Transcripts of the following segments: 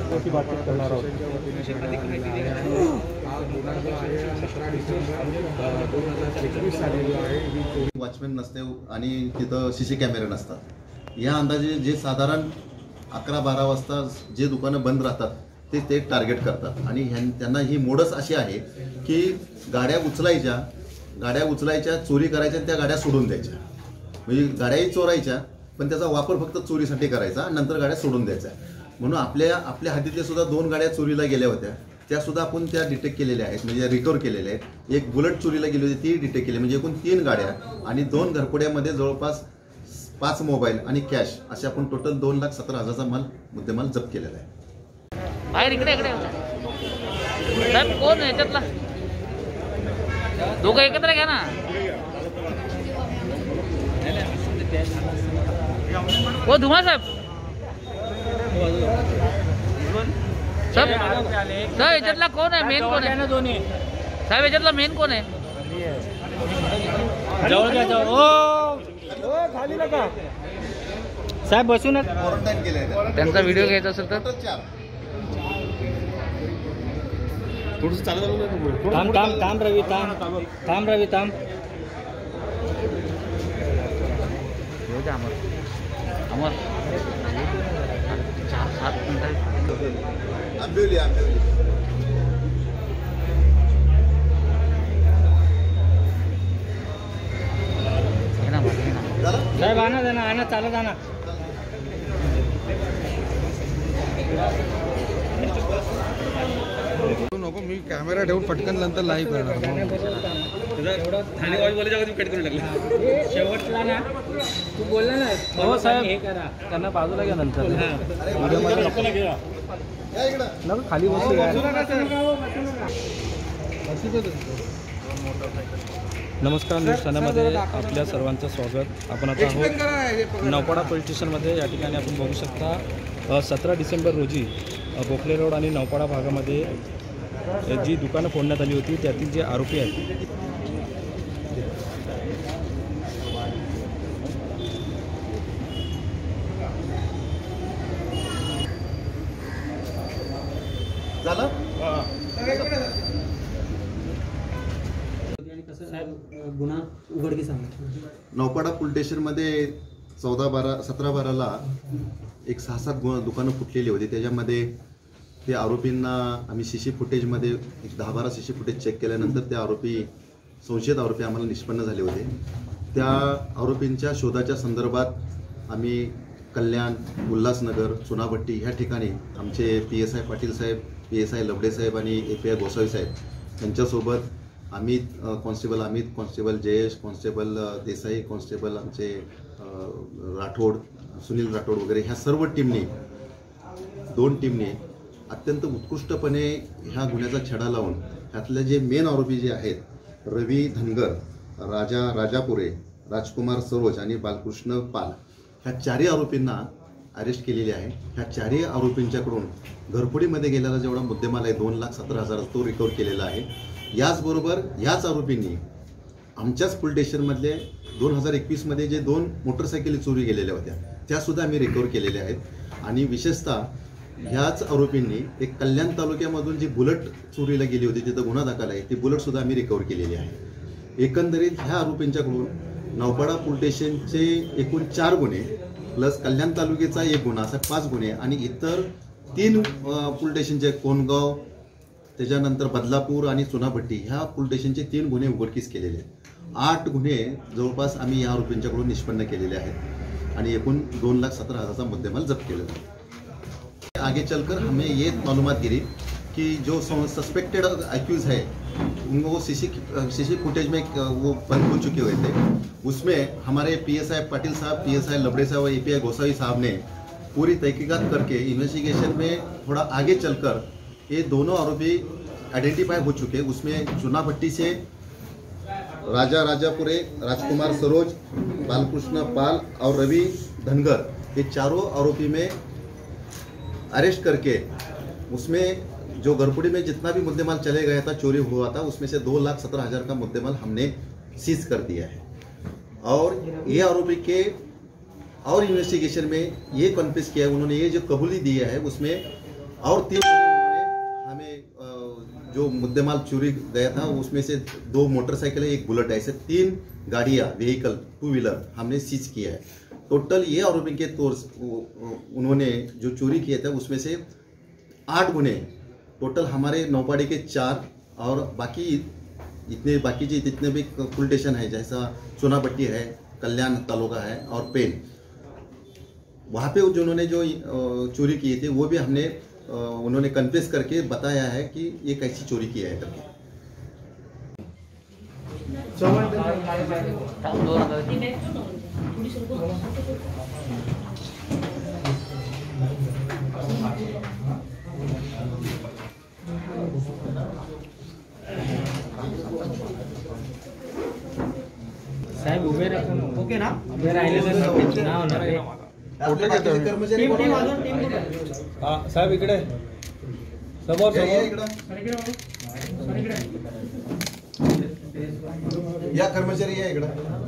की बातचीत करणार आहोत। वॉचमॅन नसते आणि तिथं सीसी कॅमेरे नसतात। या अंदाजे जे साधारण 11-12 वाजता जे दुकानं बंद राहतात ते टार्गेट करतात आणि त्यांना ही मोडस अशी आहे की गाड्या उचलायच्या, चोरी करायच्या, त्या गाड्या सोडून द्यायच्या। म्हणजे गाड्याही चोरायच्या पण त्याचा वापर फक्त चोरीसाठी करायचा, नंतर गाड्या सोडून द्यायच्या। म्हणून आपल्या हद्दीतल्या सुद्धा 2 गाड्या चोरीला गेल्या होत्या, त्या सुद्धा आपण त्या डिटेक्ट केलेल्या आहेत, म्हणजे रिकव्हर केलेल्या आहेत। एक बुलेट चोरीला गेली होती, ती डिटेक्ट केली, म्हणजे एकूण 3 गाड्या आणि 2 घरफोड्यामध्ये जवळपास 5 मोबाईल आणि कॅश असे आपण टोटल 2,17,000चा मुद्देमाल जप्त केलेला आहे। बाहेर इकडे साहेब कोण आहे त्यातला? दोघं एकत्र घ्या ना। हो धुमा साहेब याच्यातला कोण आहे? मेन कोण आहे? दोन्ही साहेब याच्यातला मेन कोण आहे? खाली नका साहेब, बसूनच क्वारंटाईन केलंय। त्यांचा व्हिडिओ घ्यायचा असेल तर थोडंसं चालत थांब रवी, थांब रवी, थांब। अमर 4-7 मिनिटं आंबिवली साहेब आणा चालत आणा। नको, मी कॅमेरा ठेवून पटकन नंतर लाईव्ह करणार। शेवटला ना तू बोलला ना, हो साहेब हे करा, त्यांना बाजूला घ्या नंतर नको खाली बसू। नमस्कार, न्यूज चॅनलमध्ये आपल्या सर्वांचं स्वागत। आपण आता आहोत नौपाडा पोलीस स्टेशनमध्ये। या ठिकाणी आपण बघू शकता 17 डिसेंबर रोजी गोखले रोड आणि नौपाडा भागामध्ये जी दुकानं फोडण्यात आली होती त्यातील जे आरोपी आहेत गुन्हा उघडकीस आणला। नौपाडा पोलीस स्टेशनमध्ये 17-12ला एक 6-7 दुकानं फुटलेली होती। त्याच्यामध्ये ते आरोपींना आम्ही सीसी फुटेजमध्ये एक 10-12 सीसी फुटेज चेक केल्यानंतर ते संशयित आरोपी आम्हाला निष्पन्न झाले होते। त्या आरोपींच्या शोधाच्या संदर्भात आम्ही कल्याण, उल्हासनगर, चुनाभट्टी ह्या ठिकाणी आमचे PSI पाटील साहेब, PSI लबडे साहेब आणि API गोसावी साहेब यांच्यासोबत constable Amit, constable Jayesh, constable Desai, constable आमचे राठोड, सुनील राठोड वगैरे ह्या सर्व टीमने 2 टीमने अत्यंत उत्कृष्टपणे ह्या गुन्ह्याचा छडा लावून ह्यातले जे मेन आरोपी जे आहेत रवी धनगर, राजापुरे, राजकुमार सरोज आणि बालकृष्ण पाल ह्या 4ही आरोपींना अरेस्ट केलेले आहे। ह्या 4ही आरोपींच्याकडून घरफोडीमध्ये गेलेला जेवढा मुद्देमाल आहे 2,17,000 तो रिकव्हर केलेला आहे। याचबरोबर ह्याच आरोपींनी आमच्याच पोलीस स्टेशनमधले 2021मध्ये जे 2 मोटरसायकली चोरी गेलेल्या होत्या त्यासुद्धा आम्ही रिकव्हर केलेल्या आहेत। आणि विशेषतः ह्याच आरोपींनी एक कल्याण तालुक्यामधून जी बुलेट चोरीला गेली होती तिथं गुन्हा दाखल आहे, ती बुलेटसुद्धा आम्ही रिकव्हर केलेली आहे। एकंदरीत ह्या आरोपींच्याकडून नौपाडा पोलीस स्टेशनचे एकूण 4 गुन्हे प्लस कल्याण तालुक्याचा 1 गुन्हा असा 5 गुन्हे आणि इतर 3 पोलीस स्टेशनचे कोणगाव, त्याच्यानंतर बदलापूर आणि चुनाभट्टी ह्या पोलीस स्टेशनचे 3 गुन्हे उघडकीस केलेले आहेत। 8 गुन्हे जवळपास आम्ही या आरोपींच्याकडून निष्पन्न केलेले आहेत आणि एकूण 2,17,000चा मुद्देमाल जप्त केलेला आहे। आगे चलकर हमें ये मालूमात गिरी कि जो सस्पेक्टेड एक्यूज है उनको सीसी फुटेज में वो बंद हो चुके हुए थे। उसमें हमारे PSI पाटिल साहब, PSI लबड़े साहब और API गोसावी साहब ने पूरी तहकीकात करके इन्वेस्टिगेशन में थोड़ा आगे चलकर ये दोनों आरोपी आइडेंटिफाई हो चुके। उसमें चुनाभट्टी से राजापुरे, राजकुमार सरोज, बालकृष्ण पाल और रवि धनगर ये चारों आरोपी में अरेस्ट करके उसमें जो घरफोड़ी में जितना भी मुद्देमाल चले गया था, चोरी हुआ था, उसमें से 2,17,000 का मुद्देमाल हमने सीज कर दिया है। और ये आरोपी के और इन्वेस्टिगेशन में ये कन्फेस किया है, उन्होंने ये जो कबूली दी है उसमें और 3 उन्होंने हमें जो मुद्देमाल चोरी गया था उसमें से 2 मोटरसाइकिल है, 1 बुलेट है, ऐसे 3 गाड़ियाँ व्हीकल 2 व्हीलर हमने सीज किया है। टोटल ये आरोपी के तौर उन्होंने जो चोरी किए थे उसमें से 8 गुने टोटल हमारे नौपाड़ी के 4 और बाकी इतने बाकी जितने भी पुलिस स्टेशन है जैसा सोनापट्टी है, कल्याण तालुका है और पेन, वहाँ पे जिन्होंने जो चोरी किए थे वो भी हमने उन्होंने कन्फेस करके बताया है कि ये कैसी चोरी किया है करके। साहेब उभे राहा. ओके ना उभे राहिले तर नक्कीच नाव होणार आहे. कर्मचारी साहेब इकडे समोर या कर्मचारी या इकडं.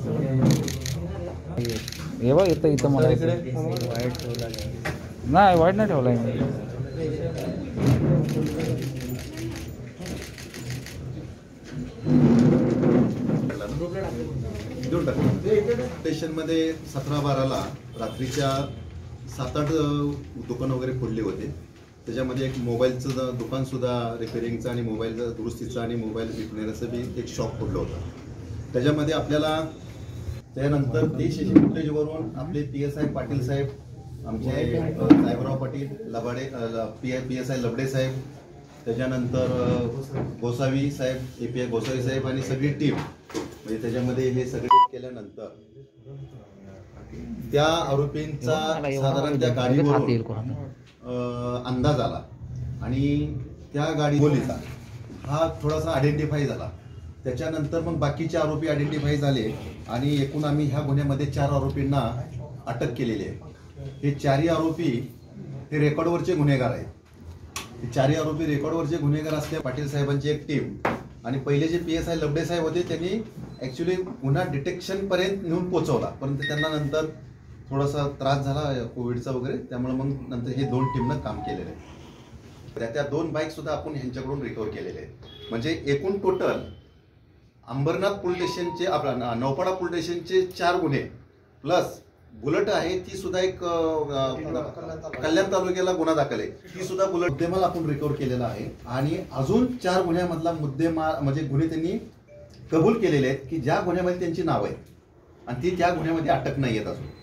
हे बघ इथं मला नाही वाईट नाही ठेवलाय मी. स्टेशन मध्ये 17-12ला रात्रीच्या 7-8 दुकान वगैरे फोडले होते. त्याच्यामध्ये एक मोबाईलचं दुकान सुद्धा रिपेअरिंगचं आणि मोबाईलचं दुरुस्तीचं आणि मोबाईल विकण्याचं बी एक शॉप फोडलं होतं. त्याच्यामध्ये आपल्याला त्यानंतर ते सीसी फुटेजवरून आपले PSI पाटील साहेब, आमचे साहेबराव पाटील लबाडे, PSI लबडे साहेब, त्याच्यानंतर गोसावी साहेब, API गोसावी साहेब आणि सगळी टीम, म्हणजे त्याच्यामध्ये हे सगळे केल्यानंतर त्या आरोपींचा साधारण त्या गाडीवरून अंदाज आला आणि त्या गाडी बोलीचा हा थोडासा आयडेंटिफाय झाला. त्याच्यानंतर मग बाकीचे आरोपी आयडेंटिफाय झाले आणि एकूण आम्ही ह्या गुन्ह्यामध्ये 4 आरोपींना अटक केलेली आहे. हे 4ही आरोपी हे रेकॉर्डवरचे गुन्हेगार आहेत. हे 4ही आरोपी रेकॉर्डवरचे गुन्हेगार असल्या पाटील साहेबांची एक टीम आणि पहिले जे PSI लबडे साहेब होते त्यांनी ॲक्च्युली गुन्हा डिटेक्शन पर्यंत नेऊन पोहोचवला, परंतु त्यांना नंतर थोडासा त्रास झाला कोविडचा वगैरे, त्यामुळे मग नंतर हे 2 टीमनं काम केलेलं आहे. त्या 2 बाईक सुद्धा आपण ह्यांच्याकडून रिकव्हर केलेले आहेत. म्हणजे एकूण टोटल अंबरनाथ पोलीस स्टेशनचे आपला नौपाडा पोलीस स्टेशनचे 4 गुन्हे प्लस बुलेट आहे ती सुद्धा एक कल्याण तालुक्याला गुन्हा दाखल आहे, ती सुद्धा बुलेट मुद्देमाल आपण रिकव्हर केलेला आहे. आणि अजून 4 गुन्ह्यामधला मुद्देमाल म्हणजे गुन्हे त्यांनी कबूल केलेले आहेत की ज्या गुन्ह्यामध्ये त्यांची नाव आहेत आणि ती त्या गुन्ह्यामध्ये अटक नाही आहेत अजून.